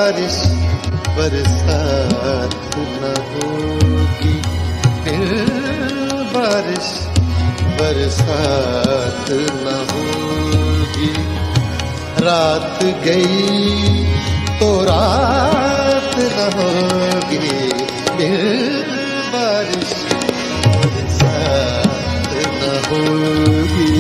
बारिश बरसात न होगी, फिर बारिश बरसात न होगी। रात गई तो रात न होगी, फिर बारिश बरसात न होगी।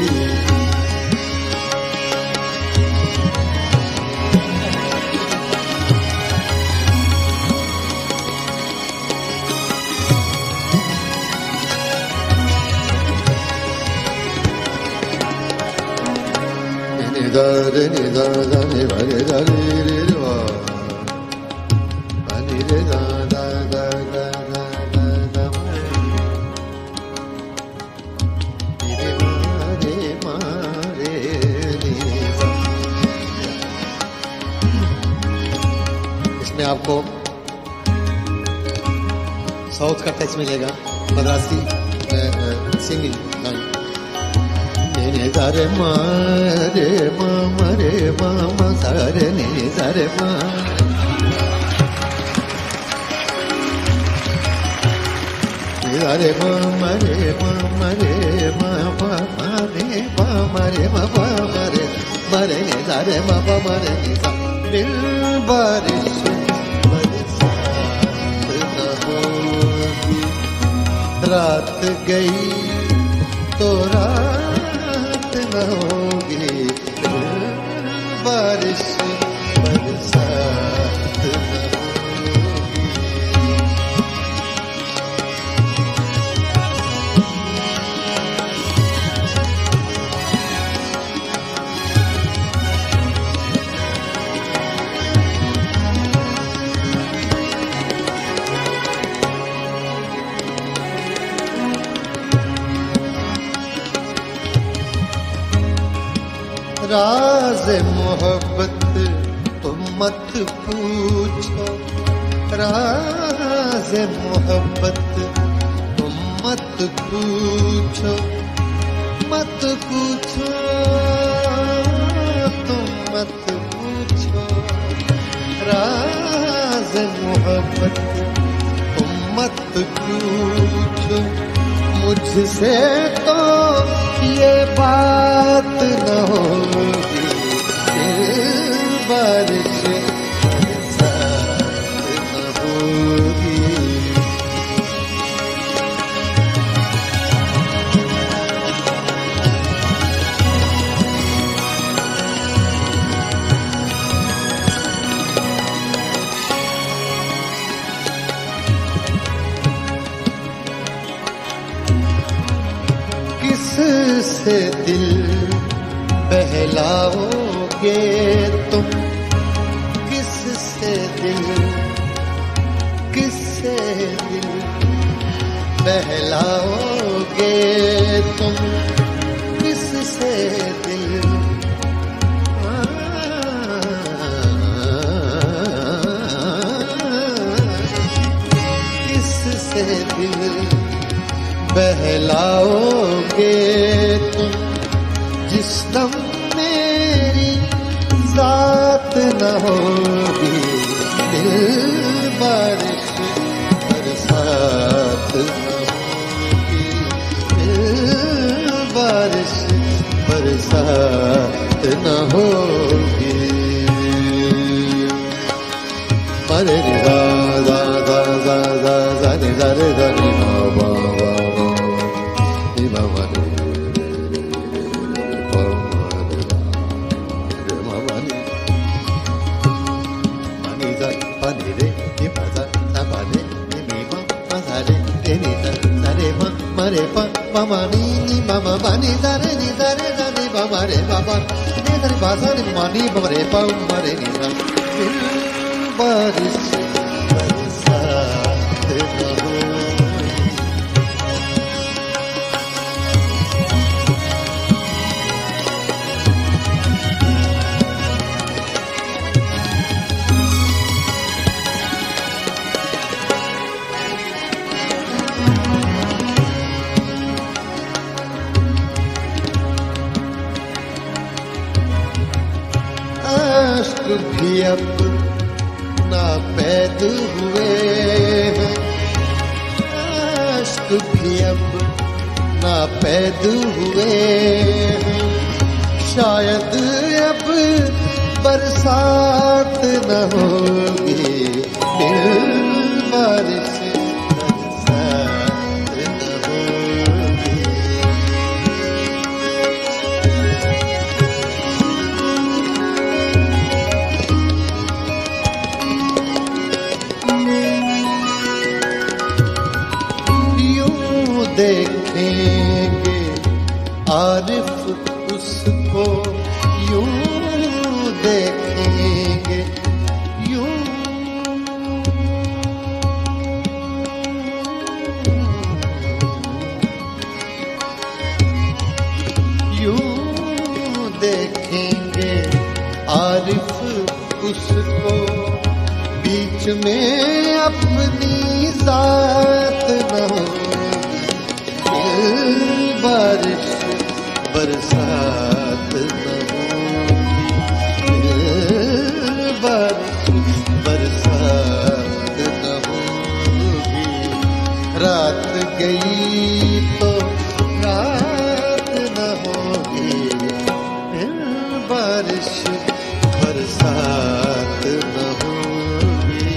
Dare ni da da ni va re da re re va, va ni re da da da da da da da ni re ma re ni va। इसमें आपको साउथ का टच मिलेगा, Madrasi singing line. Sare ma re ma ma sare ni sare ma, sare ma re ma pa ma re ma pa ma re ni sare ma pa ma re ni sa। Dil barish बरसात न होगी, रात गई तो रात न होगी, बारिश बरसात न होगी। राज़ मोहब्बत तुम मत पूछो, राज़ मोहब्बत तुम मत पूछो, मत पूछो तुम मत पूछो। राज़ मोहब्बत तुम मत पूछो, मुझसे तो ये बात न होगी, बारिश बरसात न होगी। किससे दिल बहलाओगे तुम, किससे दिल बहलाओगे तुम, किससे दिल किससे दिल बहलाओगे तुम, जिस दम मेरी जात न होगी, दिल बारिश बरसात न होगी, दिल बारिश बरसात न होगी। मरे दा दा दा दा दा दा दा दा दा दा mare pa pa ma ni ni ma ma ba ni da re da ni ba ma re ba ba ni da re ba sa ni ma ni ba re pa ma re ni sa। बारिश बरसात न होगी, भी अब ना पैद हुए हैं, अश्क भी अब ना पैद हुए हैं, शायद अब बरसात न होगी, फिर बारिश बरसात न होगी। यूं देखेंगे आरिफ उसको, यूं देखेंगे, यूं देखेंगे आरिफ उसको, बीच में अपनी जात न होगी, बारिश बरसात न होगी, बारिश बरसात न होगी। रात गई तो रात न होगी, बारिश बरसात न होगी।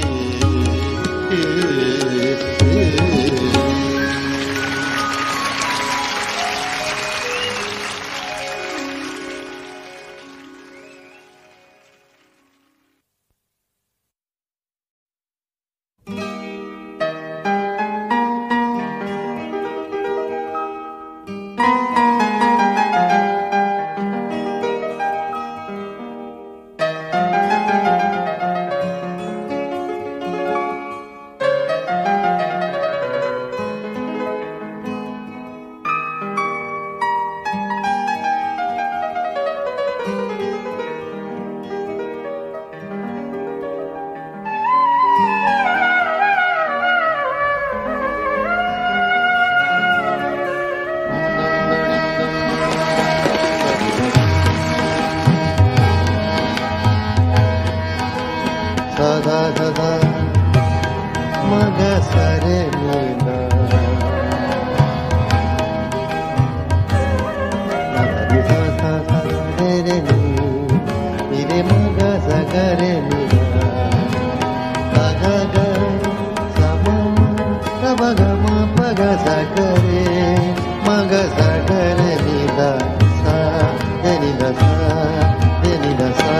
Sada sada maga sare nida, nadi sa sa sa re re ni, ire maga sa ga re nida, ga ga ga sa ma ga ba ga ma pa ga sa ga re, maga sa ga re nida sa re nida sa re nida sa।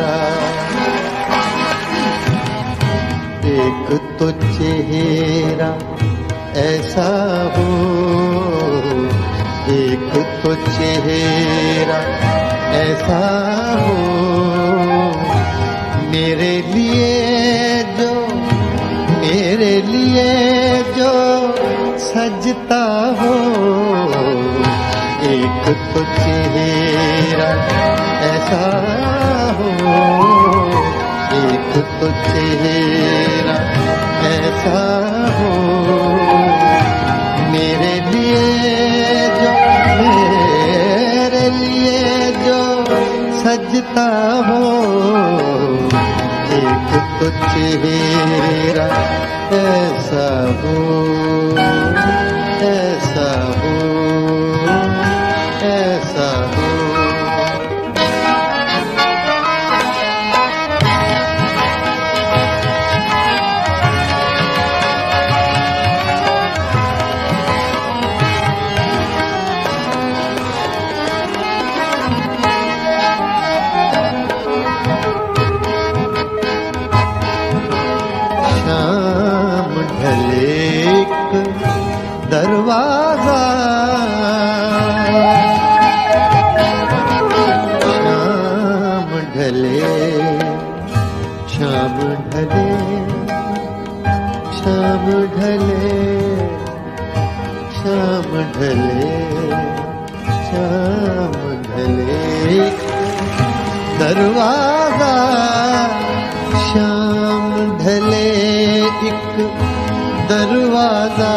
एक तो चेहरा ऐसा हो, एक तो चेहरा ऐसा हो, मेरे लिए जो सजता हो। एक तो चेहरा ऐसा हो, एक तो चेहरा ऐसा हो, मेरे लिए जो सजता हो। एक तो चेहरा ऐसा हो, ऐसा हो, ऐसा हो। दरवाजा शाम ढले, शाम ढले, शाम ढले, शाम ढले, शाम ढले। दरवाजा शाम ढले, एक दरवाजा,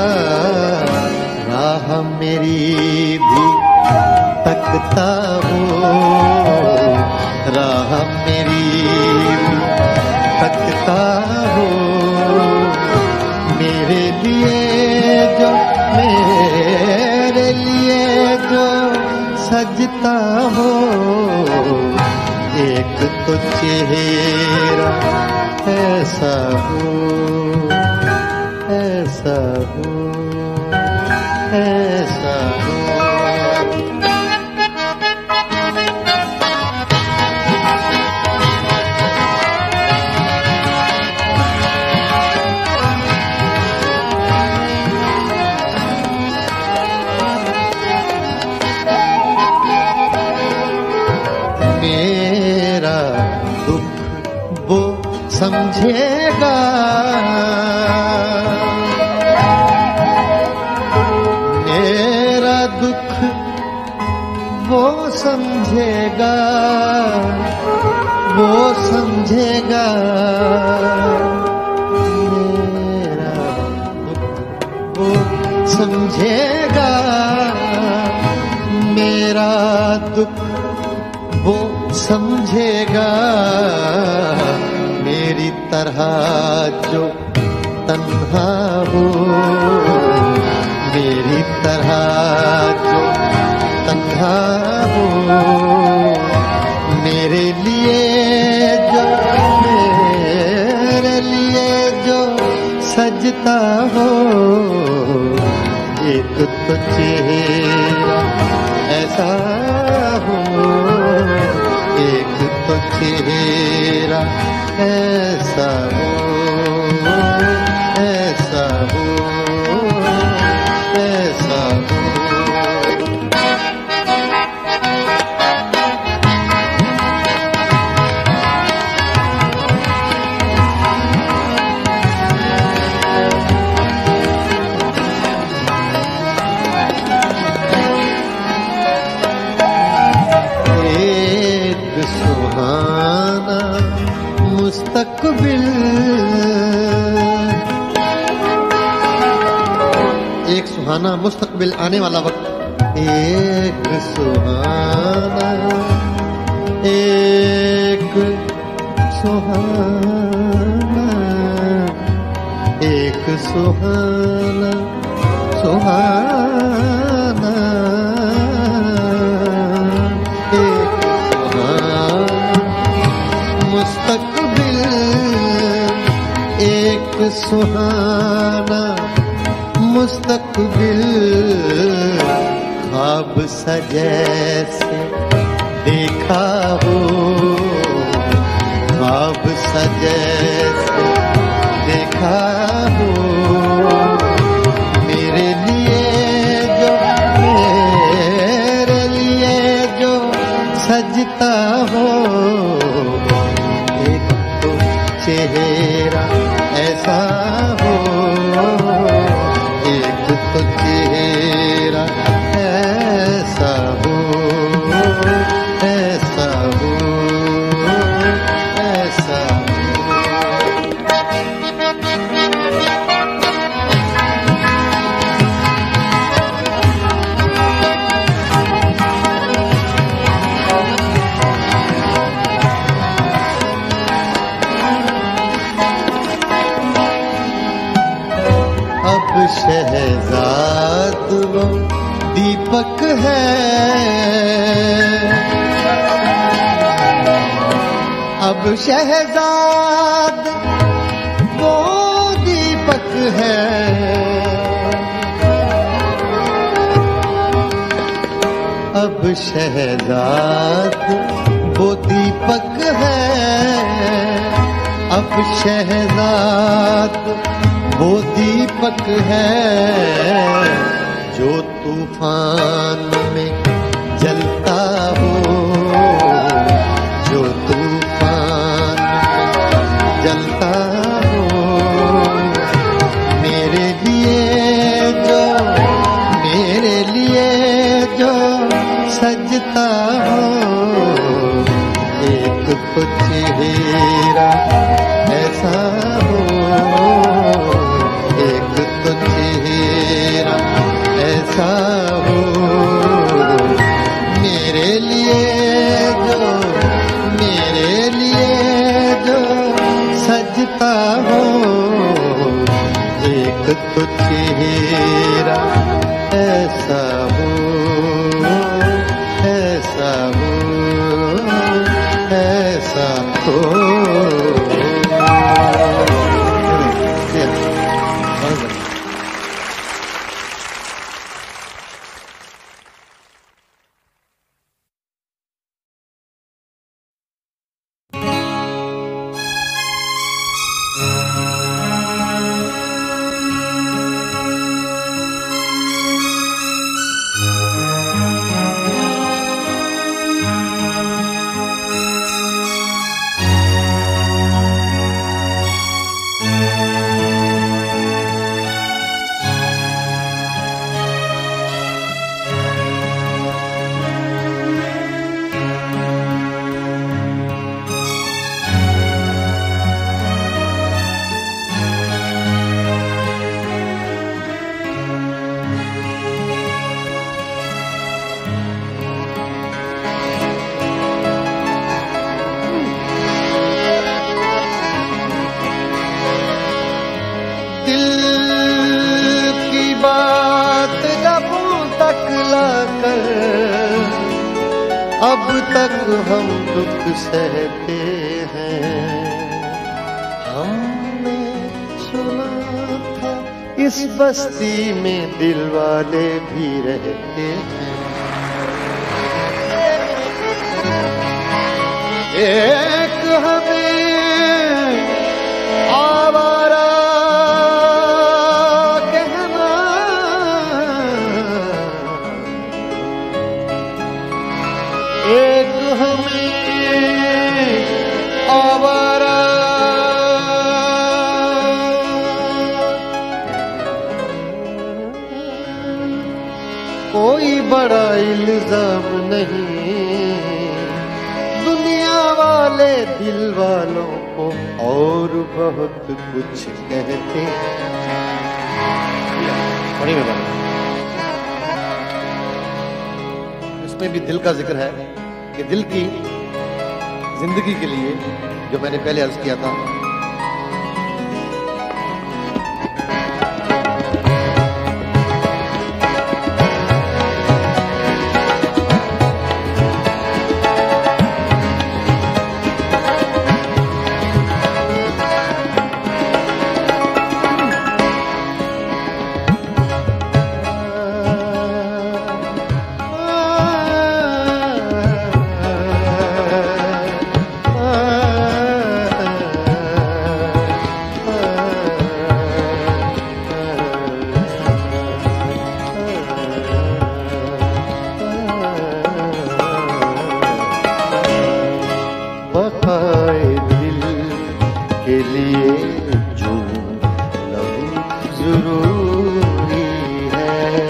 राह मेरी भी तकता हो, राह मेरी भी तकता सजता हो मेरे लिए जो, मेरे लिए जो सजता हो। एक तो चेहरा ऐसा हो, ऐसा हो, ऐसा हो। मेरा दुख वो समझेगा, मेरा दुख वो समझेगा, वो समझेगा। मेरा दुख वो समझेगा, मेरा दुख वो समझेगा। मेरी तरह जो तन्हा हो, मेरी तरह जो तन्हा हो। मेरे लिए जो, मेरे लिए जो सजता हो। एक तो चेहरा ऐसा हो, एक तो चेहरा ऐसा हो, ऐसा हो, ऐसा हो। सुहाना मुस्तकबिल, एक सुहाना मुस्तकबिल आने वाला वक्त। एक सुहाना, एक सुहाना, एक सुहाना, सुहाना। मुस्तकबिल एक सुहाना मुस्तकबिल। ख्वाब सा जैसे देखा हो, ख्वाब सा जैसे देखा हो। मेरे लिए जो, मेरे लिए जो सजता हो। चेहरा ऐसा हो, एक तो चेहरा ऐसा हो, ऐसा हो, ऐसा हो। अब शहजाद वो दीपक है, अब शहजाद वो दीपक है। अब शहजाद वो दीपक है, अब शहजाद वो दीपक है। जो तूफान में जलता हो, जो तूफान में जलता हो। मेरे लिए जो, मेरे लिए जो सजता हो। एक तो चेहरा ऐसा हो, एक तो चेहरा ऐसा हो, लगता हो एक तो चेहरा ऐसा हो, ऐसा हो, ऐसा हो। अब तक हम दुख सहते हैं, हमने सुना था इस बस्ती में दिल वाले भी रहते हैं। एक हमें आवारा कहना, एक हमें आवारा कोई बड़ा इल्जाम नहीं, दुनिया वाले दिल वालों को और बहुत कुछ कहते हैं। इसमें भी दिल का जिक्र है कि दिल की जिंदगी के लिए, जो मैंने पहले अर्ज किया था, बकाए दिल के लिए जो लहू जरूरी है,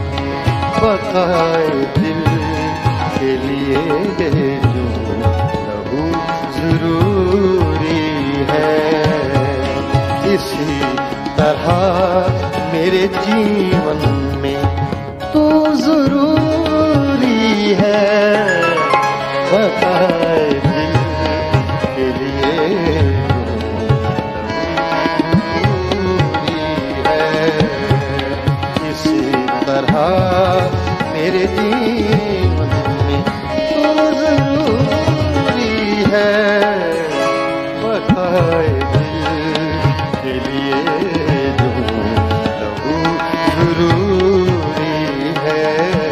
बकाए दिल के लिए जो लहू जरूरी है। इसी तरह मेरे जीवन में तू जरूरी है, बकाए मेरे जीवन में तो जरूरी है, बकाए दिल के लिए जो लहू जरूरी है।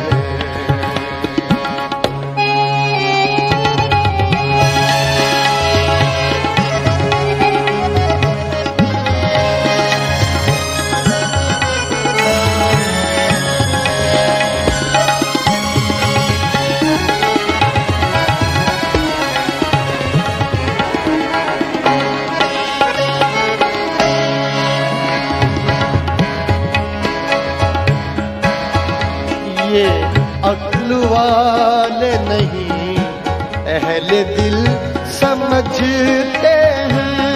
ये अक्ल वाले नहीं अहले दिल समझते हैं,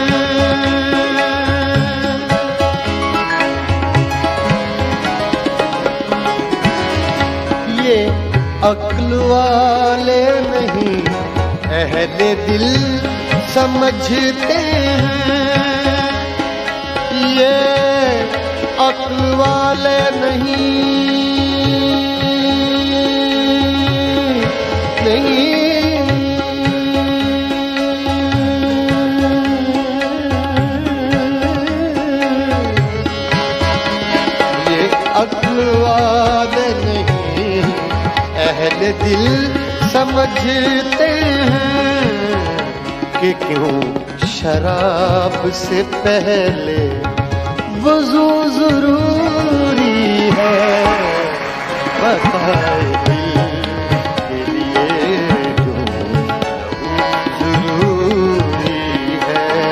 ये अक्ल वाले नहीं अहले दिल समझते हैं। ये अक्ल वाले नहीं ये अक्ल वाले नहीं, अहले दिल समझते हैं कि क्यों शराब से पहले वज़ू जरूरी है। बताए दिल के लिए क्यों जरूरी है।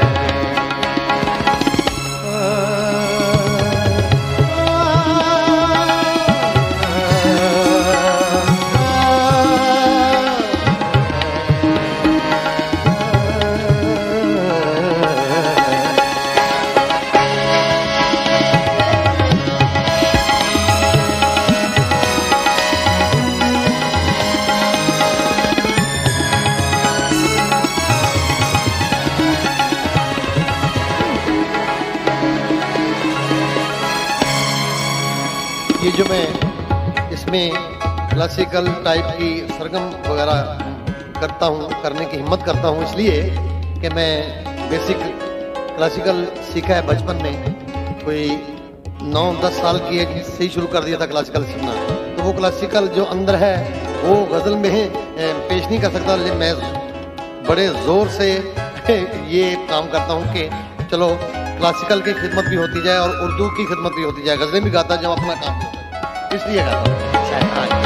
ये जो मैं इसमें क्लासिकल टाइप की सरगम वगैरह करता हूँ, करने की हिम्मत करता हूँ, इसलिए कि मैं बेसिक क्लासिकल सीखा है बचपन में। कोई 9-10 साल की एज से ही शुरू कर दिया था क्लासिकल सीखना। तो वो क्लासिकल जो अंदर है वो गज़ल में पेश नहीं कर सकता, लेकिन मैं बड़े ज़ोर से ये काम करता हूँ कि चलो क्लासिकल की खिदमत भी होती जाए और उर्दू की खिदमत भी होती जाए। गज़लें भी गाता जब अपना काम होता है, इसलिए गाता हूँ।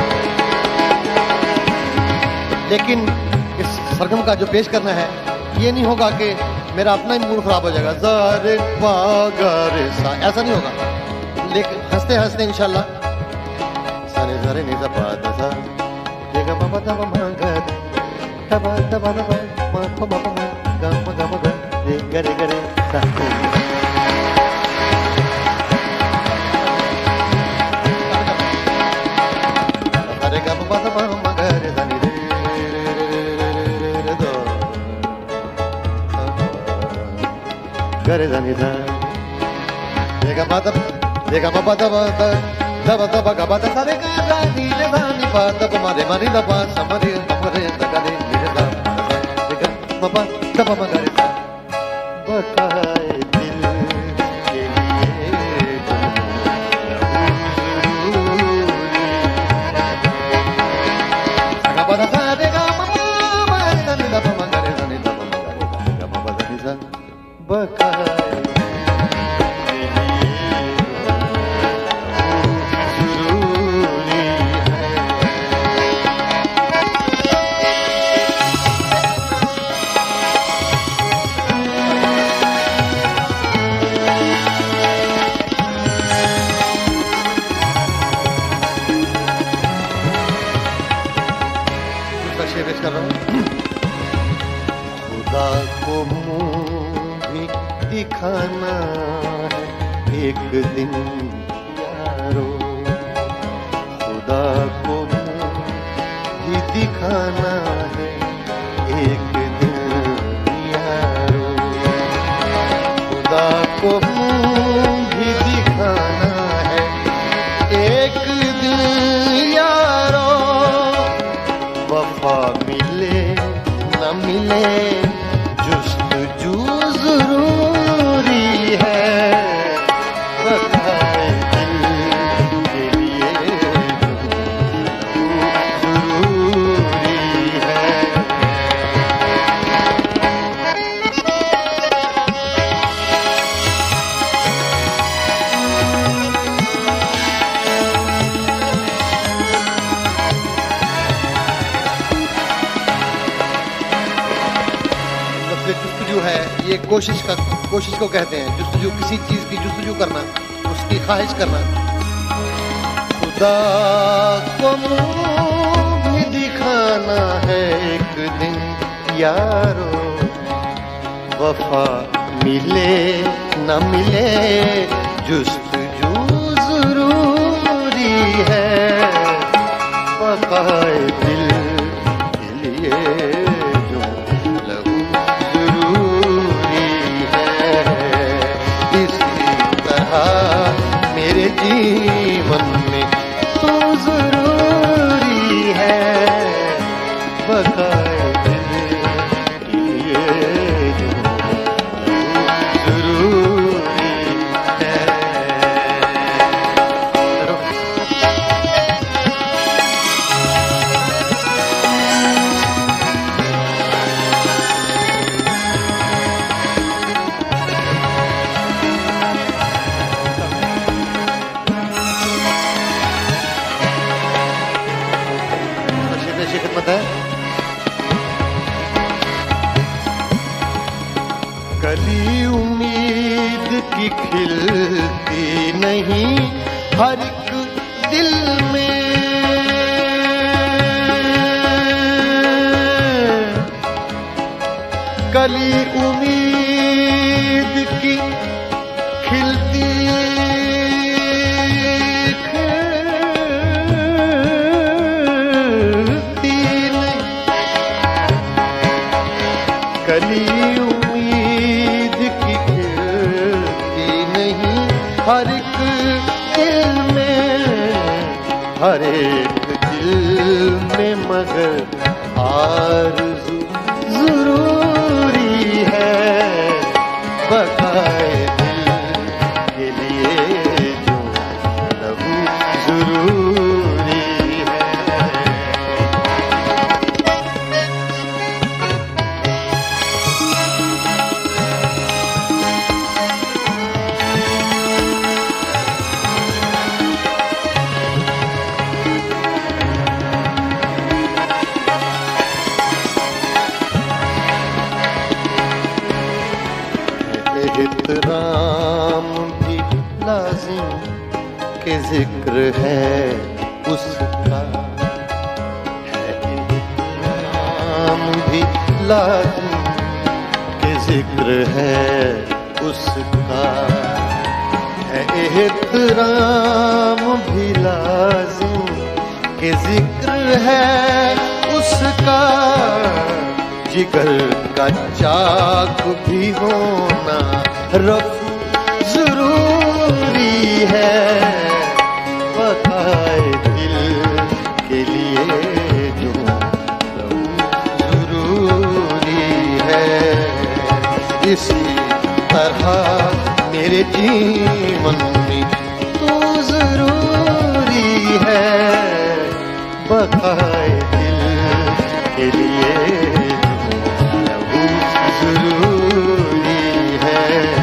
लेकिन इस सरगम का जो पेश करना है ये नहीं होगा कि मेरा अपना ही मूड खराब हो जाएगा, ज़ारे रे सा, ऐसा नहीं होगा। लेकिन हंसते हंसते इंशाल्लाह सारे ज़ारे निज़ा पादा सा देगा बाबा तब मांगर तबा तबा तबा मा पमा पमा गम गम गम गरे गरे सा। अरे गम बाबा तबा मांगर ज़ानी गरे ज़ानी ज़ा देगा बाबा देगा बाबा तबा तबा तबा गबा तबा रे गा नी ले ज़ानी पा तबा मारे मारी दबा समरे समरे तगरे नीरे दा देगा बाबा तबा मगरे सा। बताए दिल के लिए गबा दा देगा बाबा मारे ज़ानी दबा मगरे ज़ानी दबा मगरे गा बाबा ज़ानी ज़ा। बताए कर रहा हूँ। खुदा को मुँह भी दिखाना है एक दिन यारो, खुदा को मुँह भी दिखाना है एक दिन यारो, खुदा को मुँह भी दिखाना है एक दिन यारो। वफा मिले न मिले जुस्तजू जरूरी है। बताए दिल के लिए जरूरी है। जुस्तजू है ये कोशिश को कहते हैं। जुस्तजू किसी चीज की जुस्तजू करना, उसकी ख्वाहिश करना। खुदा को मुँह भी दिखाना है एक दिन यारो, वफा मिले न मिले जुस्तजू जरूरी है। बताए दिल के लिए जरूरी है। इस कली उम्मीद की खिलती नहीं हर एक दिल में, कली उम्मीद की खिलती नहीं, कली उम्मीद की खिलती नहीं हर एक दिल में, हर एक दिल में, मगर आरज़ू ज़रूरी है, बकाए दिल के लिए जो लहू ज़रूरी है। एहतराम भी लाजिम के जिक्र है उसका, है एहतराम भी लाजिम के जिक्र है उसका, है एहतराम भी लाजिम के जिक्र है उसका, जिगर का चाक भी होना रफ़्फ़ ज़रूरी है, बकाए दिल के लिए जो ज़रूरी है। इसी तरह मेरे जीवन में तू ज़रूरी है, बकाए दिल के लिए ज़रूरी है।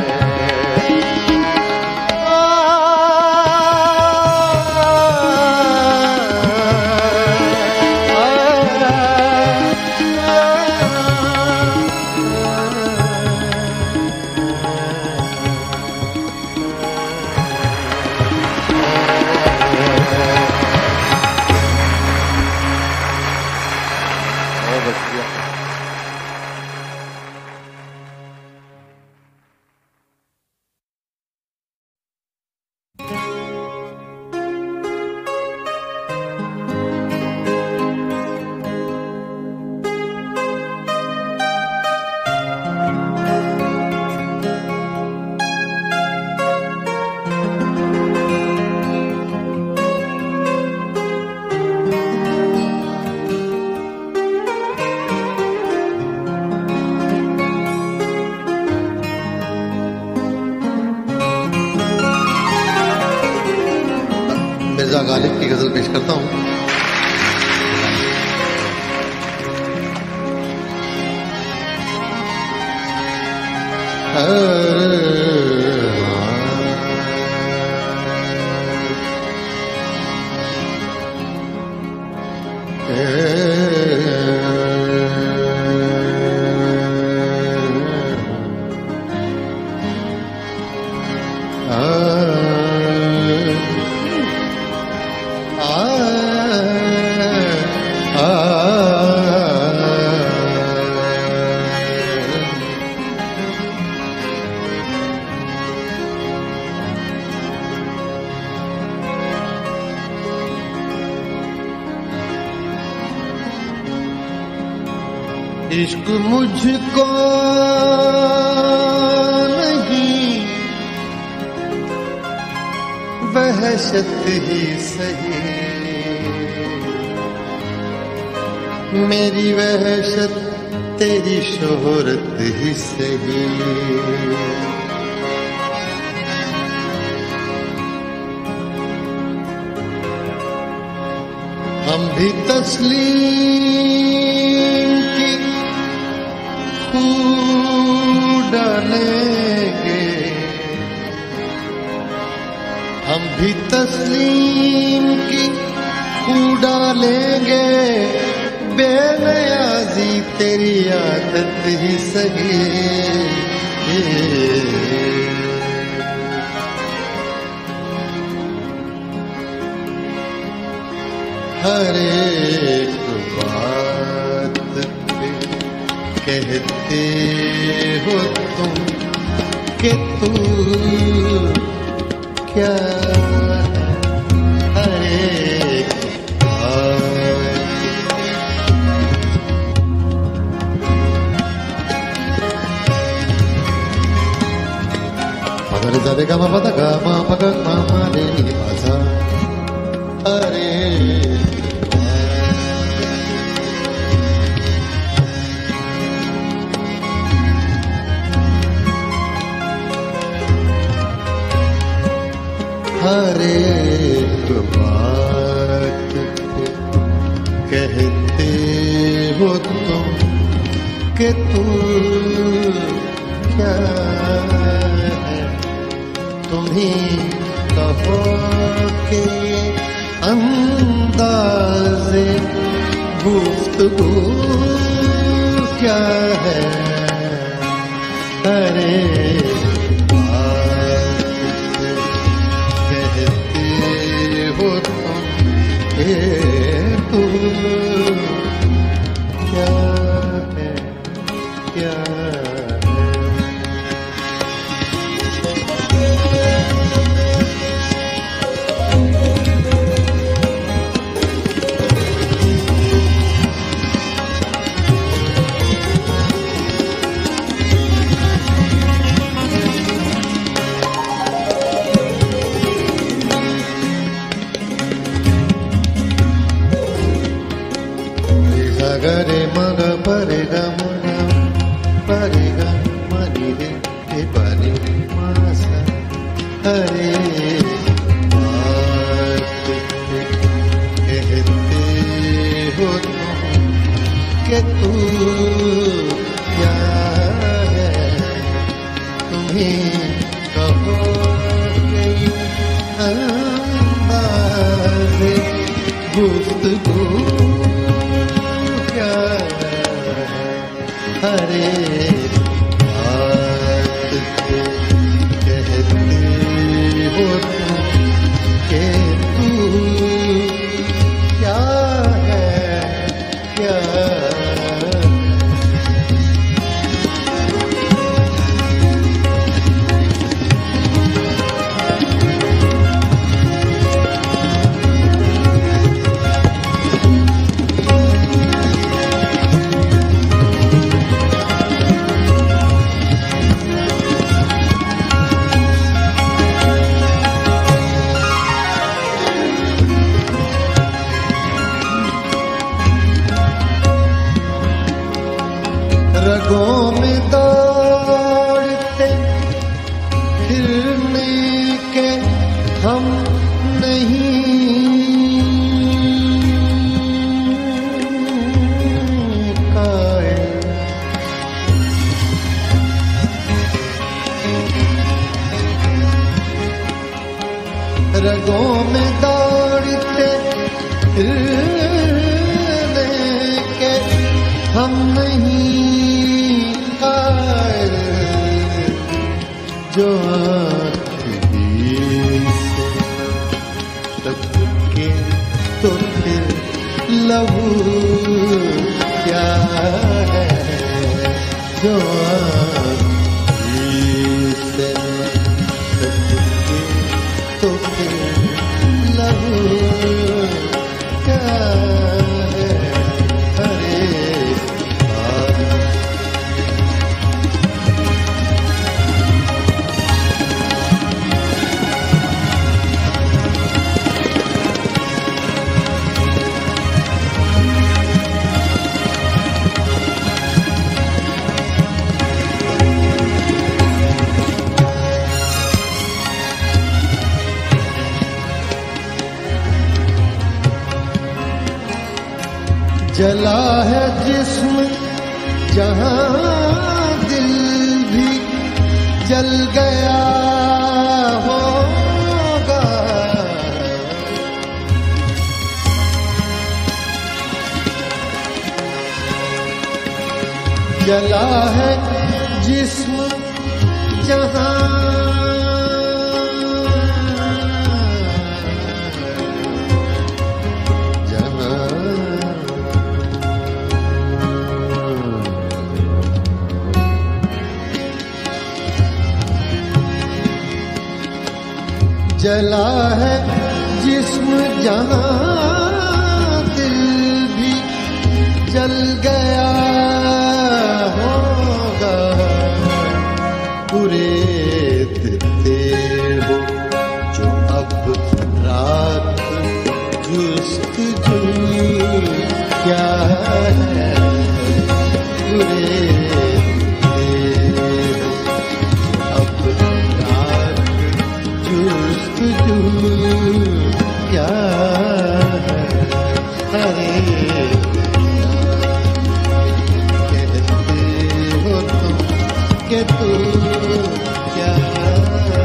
मिर्ज़ा गालिब की गजल पेश करता हूँ। इश्क मुझको नहीं वहशत ही सही, मेरी वहशत तेरी शोहरत ही सही। हम भी तस्लीम की खू डालेंगे, हम भी तस्लीम की खू डालेंगे, बेनियाज़ी तेरी आदत ही सही। हर एक बात पे कहते हो तुम कि तू क्या हर एक मगर ज़रे गा मा पा धा गा मा पा गा मा मा रे नी पा सा अरे हर एक बात पे कहते हो तुम कि तू क्या है तुम ही कहो कि अंदाज़े गुफ्तगू क्या है अरे हो तुम तू क्या है क्या गरे मग परे ग परे ग मनी रे ते परे मासा हरे बात कहते हो तुम कि तू क्या है तुम्हें कहो कि अंदाज़े गुफ्तगू हरे बात पे कहते हो तुम कि तू क्या है क्या रगों में दौड़ते फिरने के हम नहीं कायल रगों में दौड़ते फिरने के हम नहीं जो आँखी से सबके तो फिर लहू क्या है जो आँखी से सबके तो फिर लहू क्या है हरे जला है जिस्म जहां दिल भी जल गया होगा जला है जिस्म जहां जला है जिस्म जहां दिल भी जल गया होगा। कुरेद हो जो अब रात जुस्तजू क्या है। कुरेद क्या है। अरे कहते हो तुम कि तू क्या है।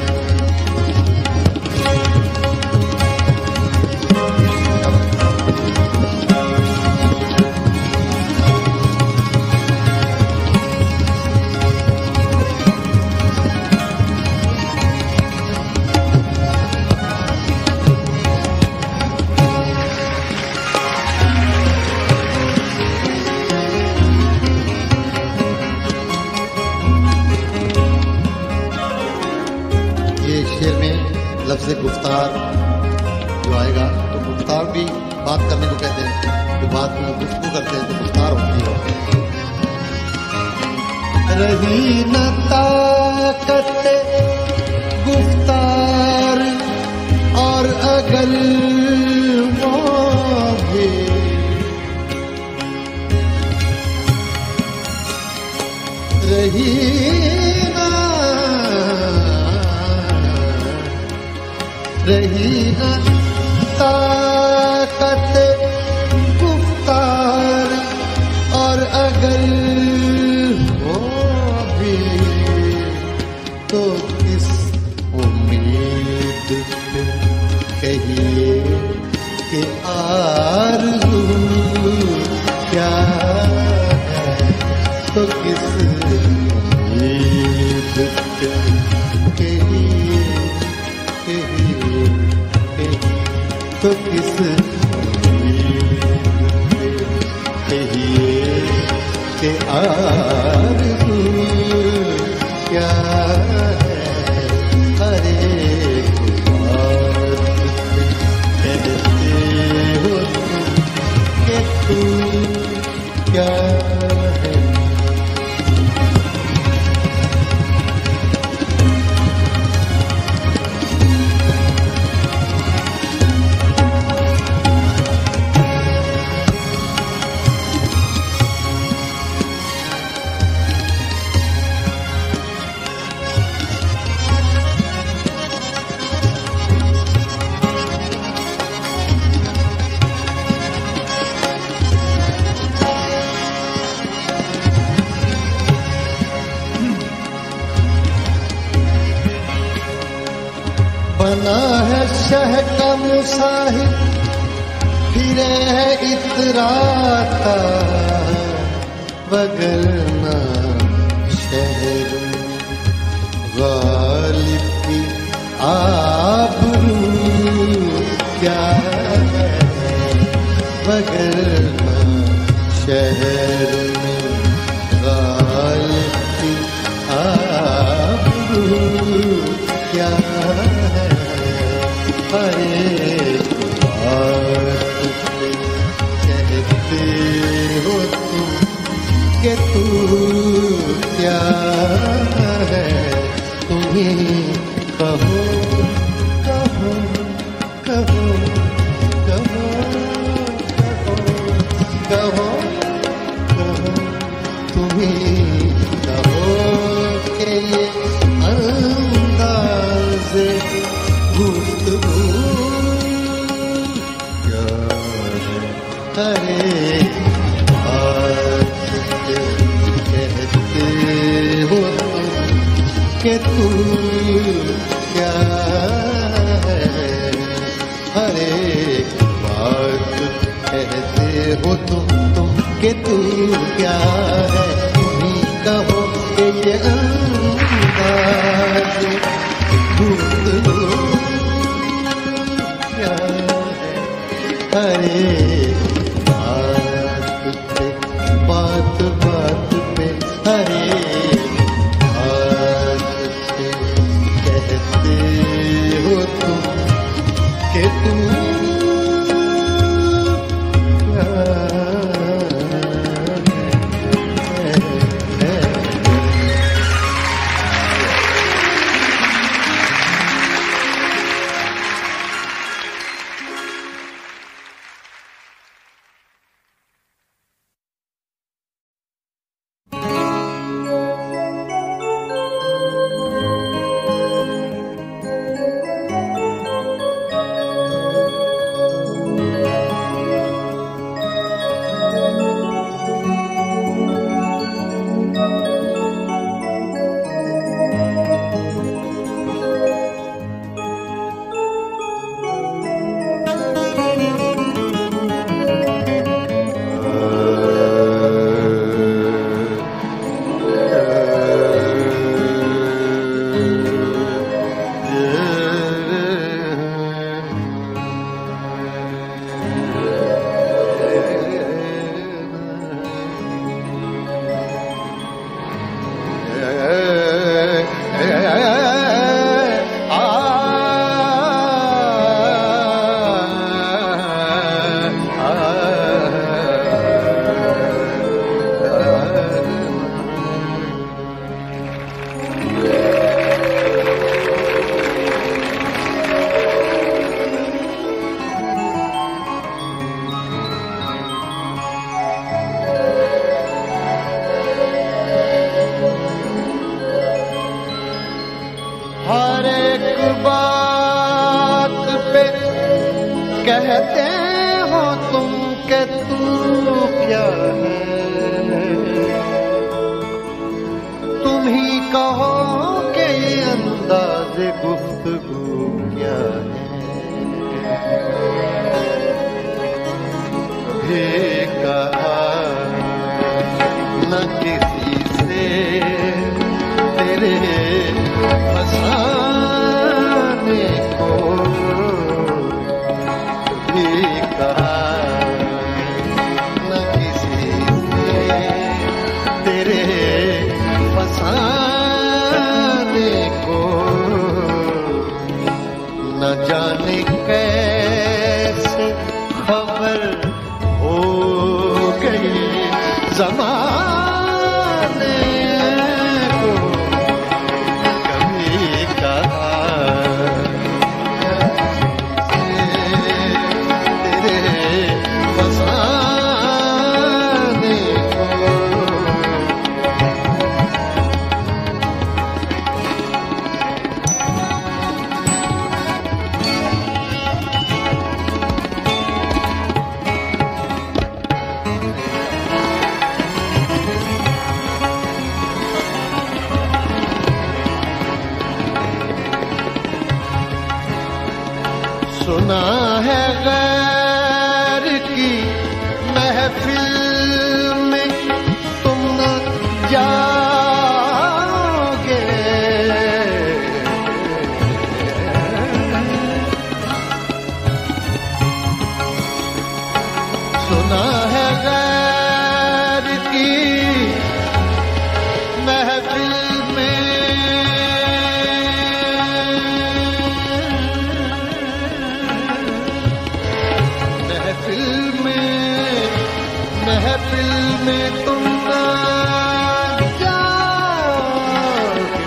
लफ्ज़ गुफ्तार जो आएगा तो गुफ्तार भी बात करने को कहते हैं। जो बात में गुफ्तगू करते हैं तो गुफ्तार होती है। रही न ताकत गुफ्तार और अगर वो भी रही न ताकत गुफ्तार और अगर हो भी तो किस उम्मीद पे कहिए कि आरज़ू क्या है। तो किस उम्मीद पे कहिए तो किस कहिए कि आरज़ू क्या है। हर एक बात कहते हो कि तू क्या है। बना है शह का मुसाहिब फिरे है इतराता वगरना शहर गालिब की आबरू क्या है। वगरना शहर में गालिब की आबरू क्या है। हर एक बात कहते हो तुम कि तू क्या है। तुम्हें कहो कहो कहो कहो कहो कहो कहो तुम्हें कहो कि ये अंदाज़े गुफ्तगू क्या है। हर एक बात कहते हो कि तू क्या है। हर एक बात कहते हो तुम कि तू क्या है। तुम्हीं कहो के ये अंदाज गुफ्तगू क्या है। अरे बात बात पे हरे बात पे कहते हो तुम कि तुम कहते हो तुम के तू क्या है, तुम ही कहो कि ये अंदाज़ गुफ्तगू क्या है। कभी कहा न किसी से तेरे फसाने को, कहा न किसी से तेरे फसाने को, न जाने कैसे खबर हो गई ज़माने को। कभी कहा सुना है गैर की महफिल में तुम न जाओगे, सुना है गैर की महफिल में महफिल में तुम ना जाओगे।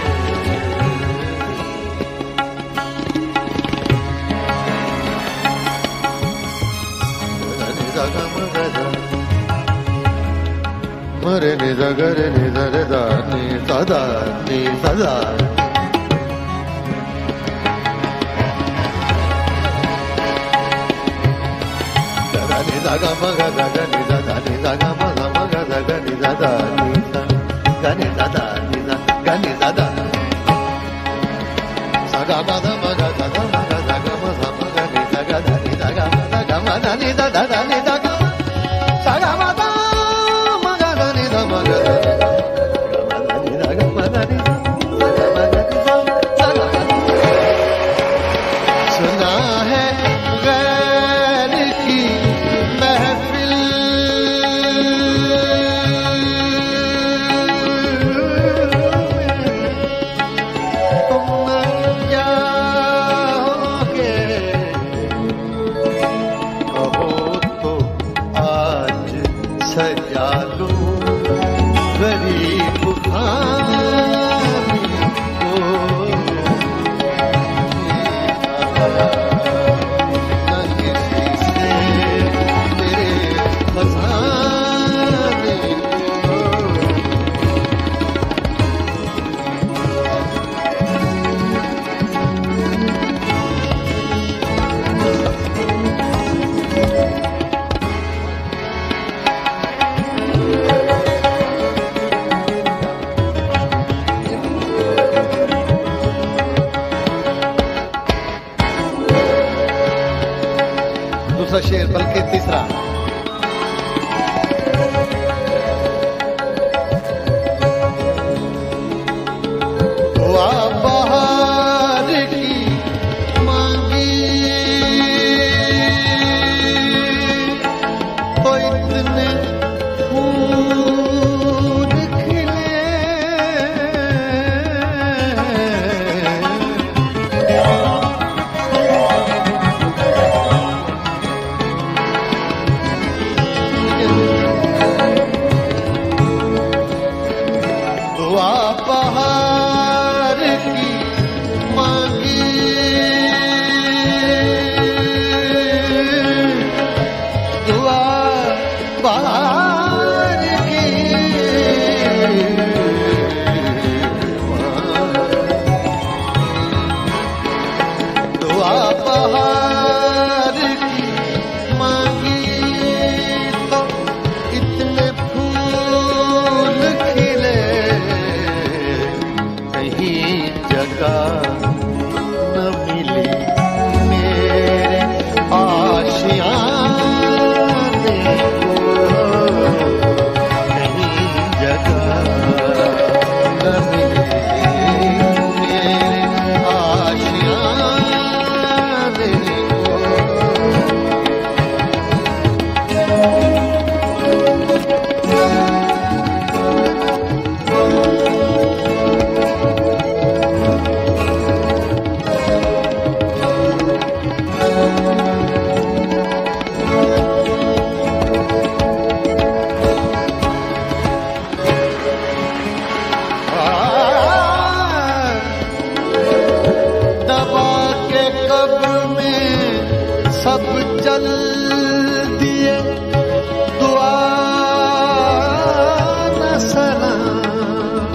मरे नि जगरे नि जरे दा नि सदा नि सदा Zaga maga zaga ni zaga ni zaga maga maga zaga ni zaga ni zaga ni zaga ni zaga ni zaga saga maga maga zaga maga zaga maga maga ni zaga ni zaga maga maga ni zaga ni zaga saga maga maga ni zaga maga ni zaga दूसरा शेर बल्कि तीसरा। हुआ बहार की मांगी तो इतने फूल खिले, दुआ बहार की मांगी दुआ बहार की दुआ बहार की मांगी तो इतने फूल खिले, कहीं जगह न मिली मेरे आशियाने को, कहीं जगह न मिली मेरे आशियाने को। दबा के कब्र में सब चल दिए, दुआ न सलाम।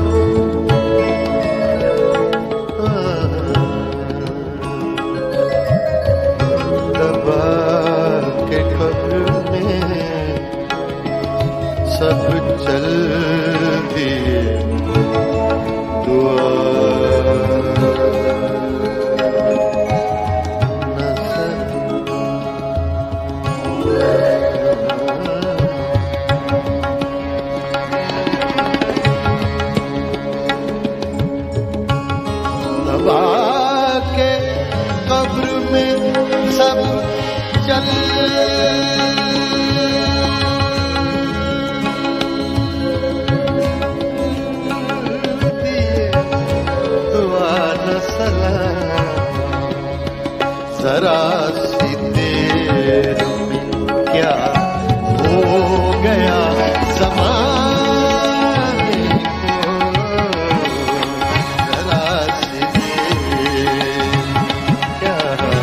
दबा के कब्र में सब चल दिए, दुआ दबा के कब्र में सब चल दिए, दुआ न सलाम। जरा सी देर में क्या हो गया ज़माने को, जरा सी देर क्या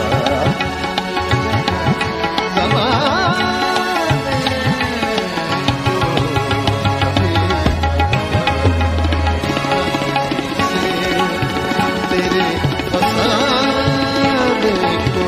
ज़माने को, तेरे फसाने को।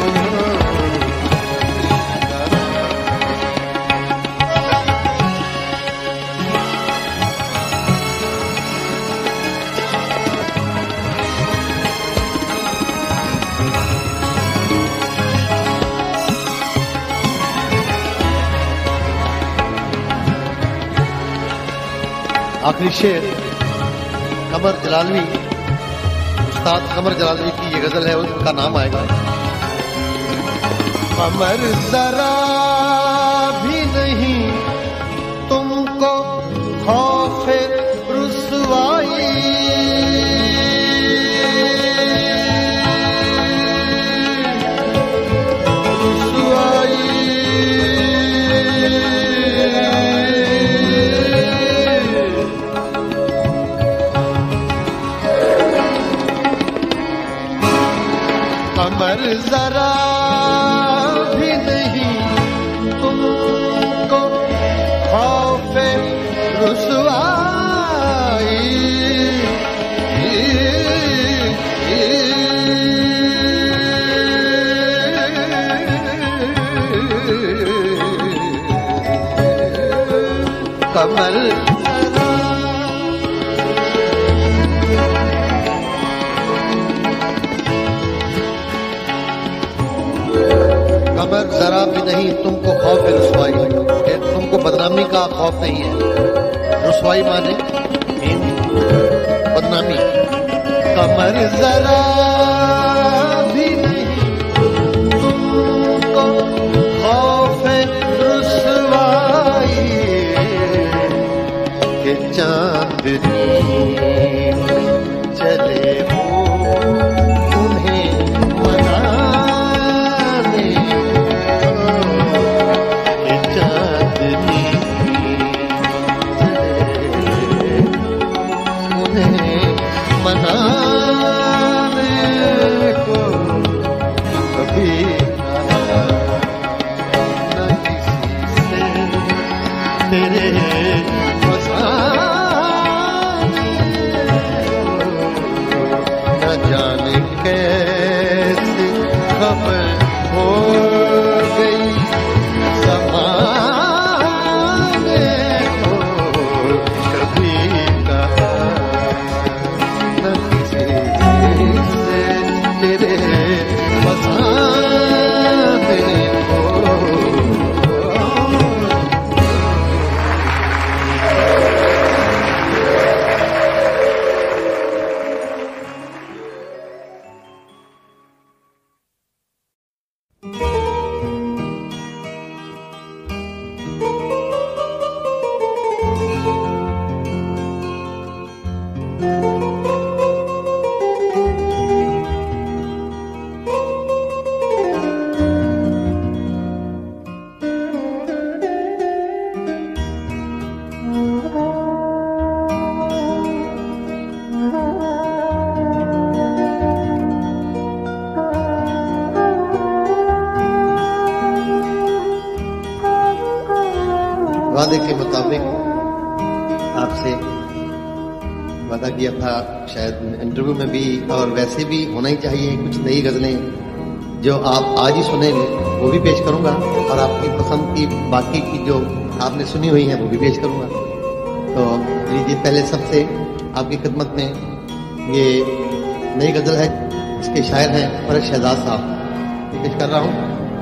आखिरी शेर कमर जलालवी, उस्ताद कमर जलालवी की ये गजल है, उनका नाम आएगा। कमर जरा भी नहीं तुमको खौफे रुसवाई, कमर जरा भी नहीं तुमको खौफे रुसवाई, कमर कमर जरा भी नहीं तुमको खौफ रुसवाई, तुमको बदनामी का खौफ नहीं है। रुसवाई माने बदनामी। कमर जरा भी नहीं तुमको खौफ रुसवाई, के चांदनी चले हो उन्हें मनाने, के चांदनी चले उन्हें मनाने को कभी न किसी से तेरे जाने कैसे खबर हो गई ज़माने को, कभी कहा न किसी से तेरे फसाने को। वादे के मुताबिक आपसे वादा किया था, शायद इंटरव्यू में भी और वैसे भी होना ही चाहिए, कुछ नई गजलें जो आप आज ही सुनेंगे वो भी पेश करूंगा, और आपकी पसंद की बाकी की जो आपने सुनी हुई है वो भी पेश करूंगा। तो लीजिए, पहले सबसे आपकी खिदमत में ये नई गजल है, इसके शायर हैं फरज शहजाद साहब, पेश कर रहा हूँ।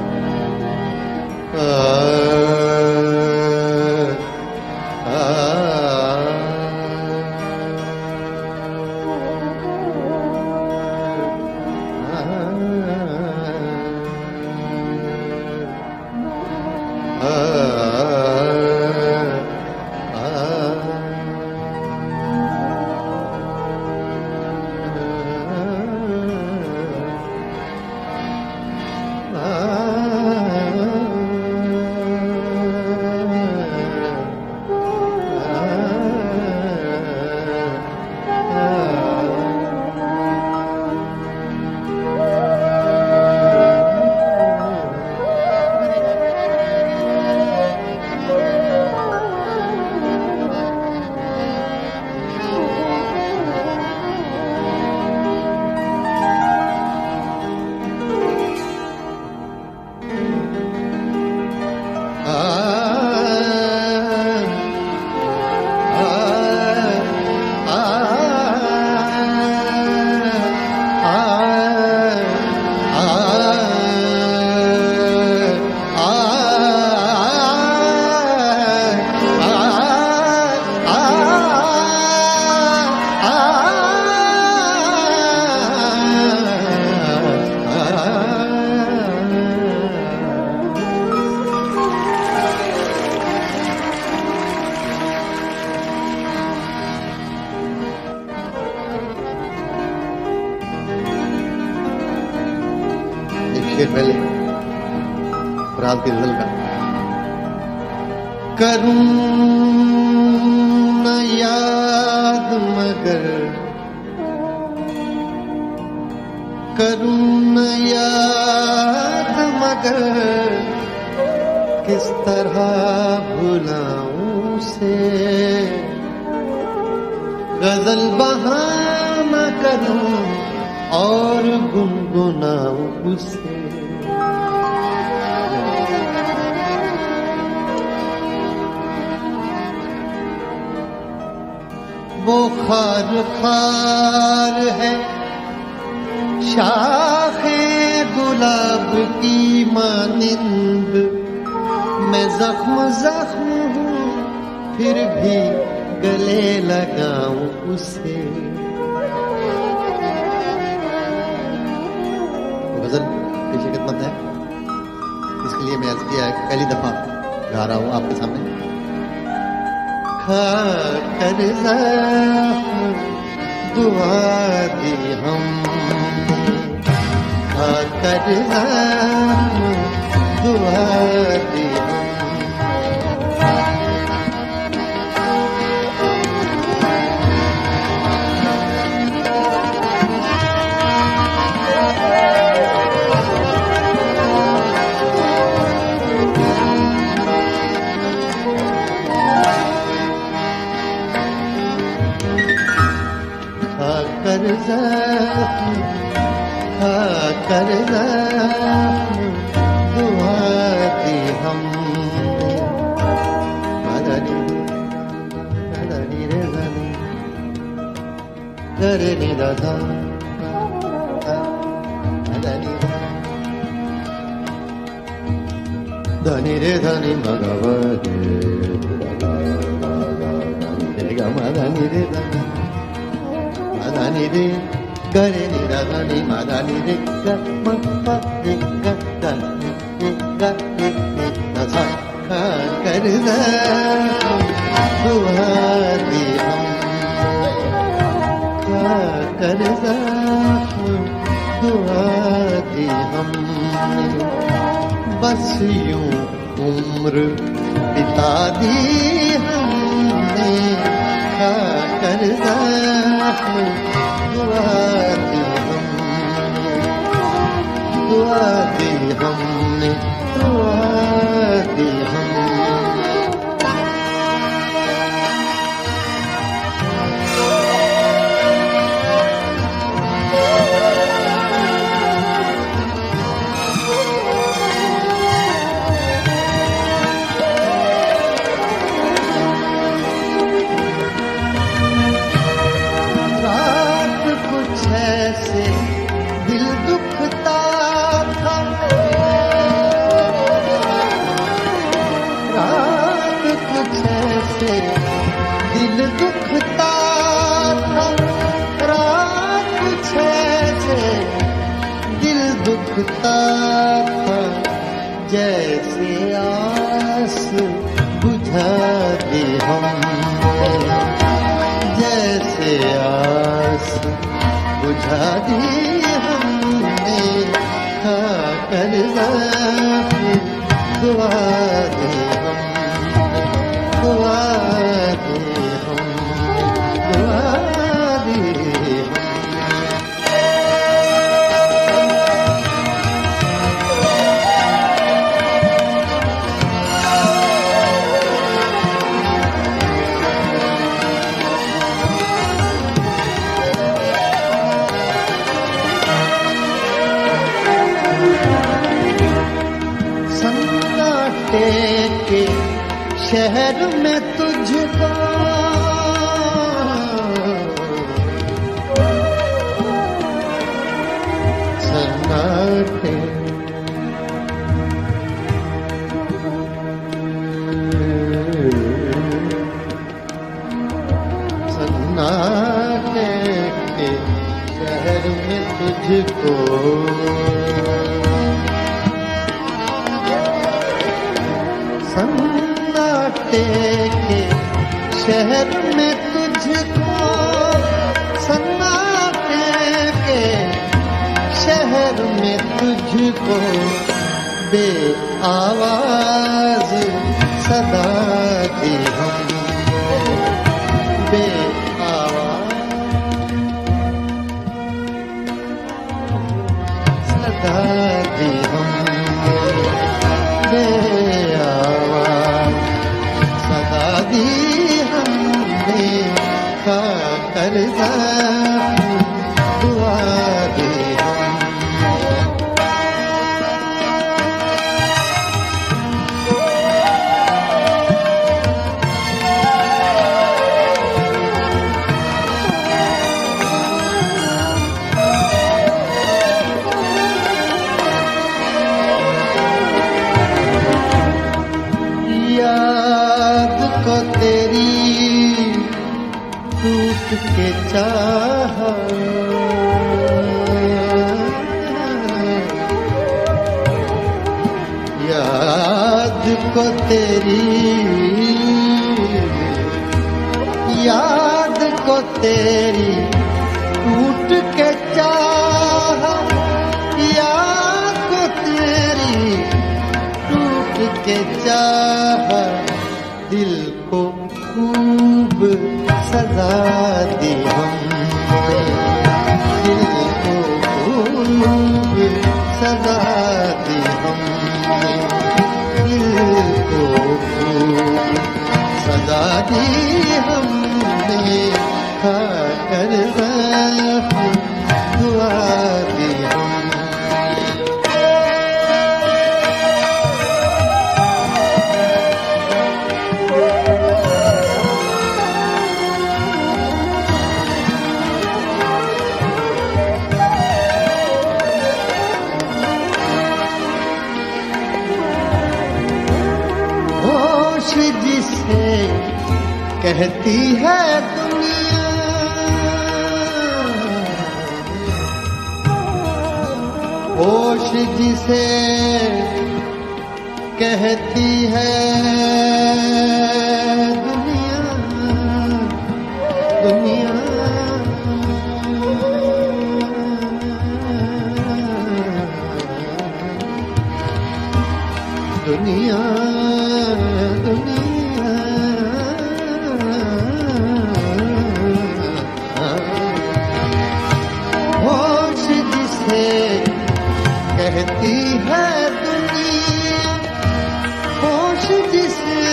शेर पहले रात की गजल का। करूं न याद मगर करूं न याद मगर किस तरह भुलाऊं से, गजल बहाना करूं और गुनगुनाऊं उसे। वो खार खार है शाखे गुलाब की मानिंद, मैं जख्म जख्म हूँ फिर भी गले लगाऊं उसे। गजल की खिदमत है, इसके लिए मैं अर्ज किया है, पहली दफा गा रहा हूँ आपके सामने। खाकर ज़ख्म दुआ दी हमने, खाकर ज़ख्म दुआ दी खाकर ज़ख्म दुआ दी हमने। मदनी मदनी रे धनी रे नी दा मदनी धनी रे धनी मगवरे रे गा मदनी रे धनी मदनी रे गरे नी दा धनी मदनी रे ग म प रे ग द नी ग नी दा सा। खाकर दुआ दी हमने, खाकर दुआ दी हमने, बस यूं उम्र बिता दी हमने। खाकर दुआ दी हमने, दुआ दी हमने, दुआ दी हमने। ऐसे दिल दुखता था, रात कुछ ऐसे दिल दुखता था, रात कुछ ऐसे दिल दुखता था, जैसे आस बुझा दी हमने, जैसे आस बुझा दी हमने। खाकर दुआ दी हमने, दुआ दी हमने, दुआ दी हमने। के शहर में तुझको सन्नाटे, सन्नाटे के शहर में तुझको सन्नाटे के शहर में तुझको, सन्नाटे के शहर में तुझको, बे आवाज सदा दी हमने, बे आवाज सदा दी हमने बेआवाज़ सदा दी हमने खाकर दुआ दी टूट के चाहा याद को तेरी टूट के चाहा याद को तेरी टूट के चाहा दिल को खूब सजा दी हमने दिल को खूब सजा दी हमने दिल को खूब सजा दी हमने खाकर दुआ दी जिसे कहती है दुनिया होश जिसे कहती है दुनिया दुनिया दुनिया होश जिसे कहती है दुनिया होश जिसे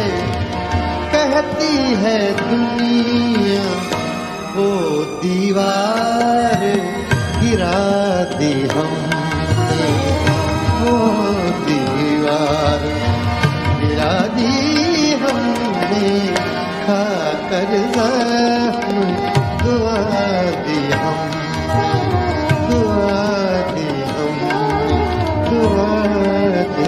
कहती है दुनिया वो दीवार गिरा दी हमने वो दीवार गिरा दी हमने खाकर दुआ दी हमने दुआ दी हमने दुआ दी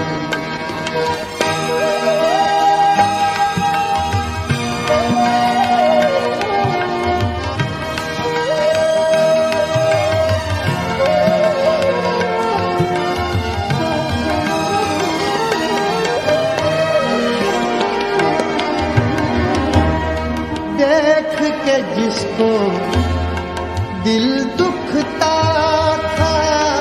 देख के जिसको दिल दुखता था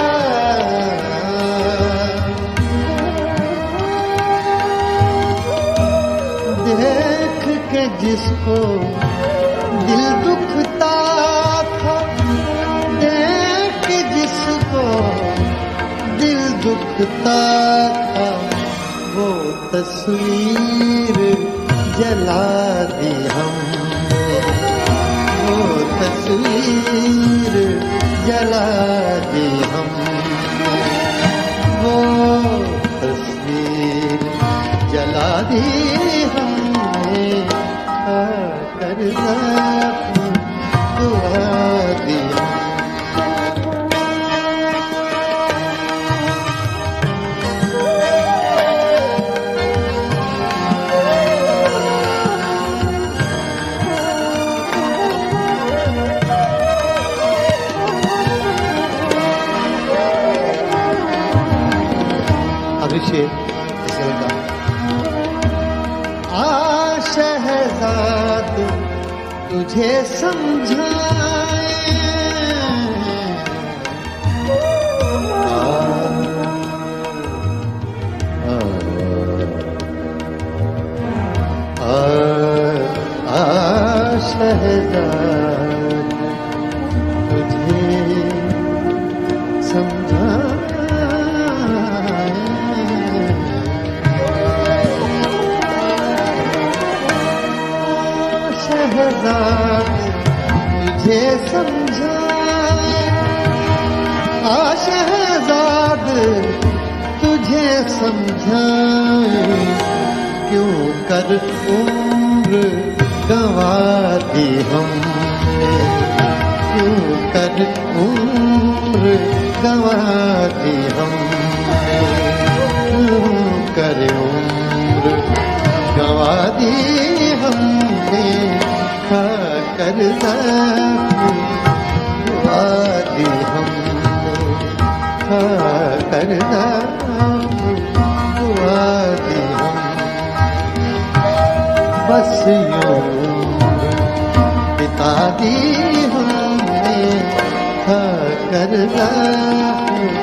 देख के जिसको दिल दुखता था देख के जिसको दिल दुखता था वो तस्वीर जला दी हमने वो तस्वीर जला दी हमने वो तस्वीर जला दी हमने खाकर दुआ दी शहजाद तुझे समझाए शहजाद तुझे समझाए तुझे समझा शहजाद तुझे समझाए क्यों कर उम्र गंवा दी हमने क्यों कर उम्र गंवा दी हमने क्यों कर उम्र गंवा दी हमने खा कर दुआ दी हमने खा कर दुआ दी हमने बस यूं बिता दी हमने खा कर